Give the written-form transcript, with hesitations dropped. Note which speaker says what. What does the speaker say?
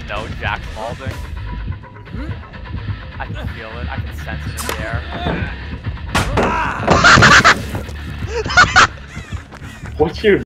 Speaker 1: know Jack's malding. I can feel it. I can sense it in the air.
Speaker 2: What's your